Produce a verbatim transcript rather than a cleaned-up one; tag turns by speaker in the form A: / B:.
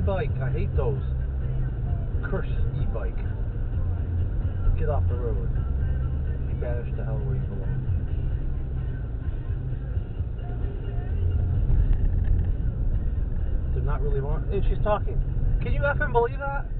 A: e-bike. I hate those. Curse e-bike. Get off the road. Be banished to hell where you belong. They're not really wrong. Hey, she's talking. Can you effing believe that?